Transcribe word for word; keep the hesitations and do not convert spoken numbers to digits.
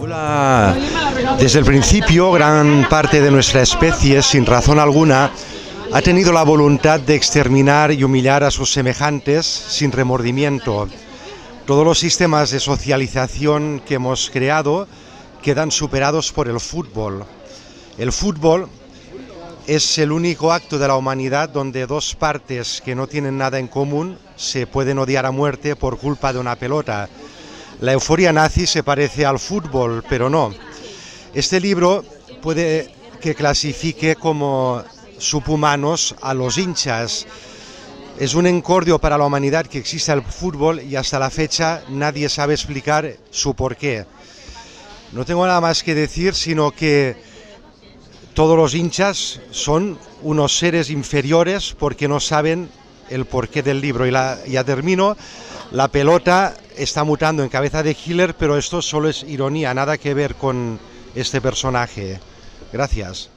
La... Desde el principio, gran parte de nuestra especie, sin razón alguna, ha tenido la voluntad de exterminar y humillar a sus semejantes sin remordimiento. Todos los sistemas de socialización que hemos creado quedan superados por el fútbol. El fútbol es el único acto de la humanidad donde dos partes que no tienen nada en común se pueden odiar a muerte por culpa de una pelota. La euforia nazi se parece al fútbol, pero no. Este libro puede que clasifique como subhumanos a los hinchas. Es un encordio para la humanidad que exista el fútbol y hasta la fecha nadie sabe explicar su porqué. No tengo nada más que decir, sino que todos los hinchas son unos seres inferiores porque no saben el porqué del libro. Y la, ya termino. La pelota está mutando en cabeza de Hitler, pero esto solo es ironía, nada que ver con este personaje. Gracias.